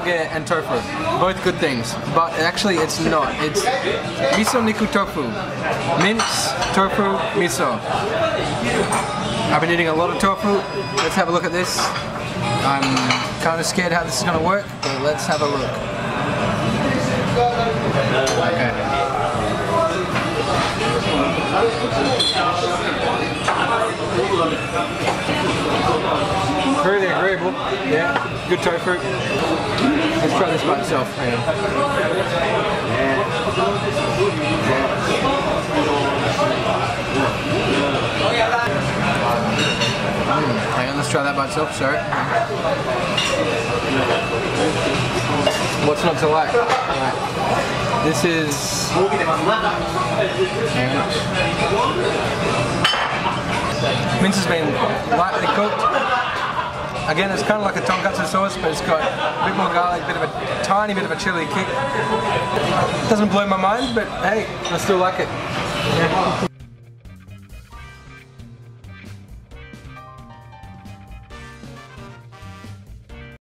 karaage and tofu. Both good things, but actually it's not. It's miso niku tofu. Minced tofu miso. I've been eating a lot of tofu. Let's have a look at this. I'm kind of scared how this is going to work, but let's have a look. Okay. Really agreeable. Yeah, good tofu. Let's try this by itself. Hang on. Hang on, let's try that by itself, sorry. What's not to like? Right. This is... Mince has been lightly cooked. Again, it's kind of like a tonkatsu sauce, but it's got a bit more garlic, tiny bit of a chili kick. Doesn't blow my mind, but hey, I still like it. Yeah.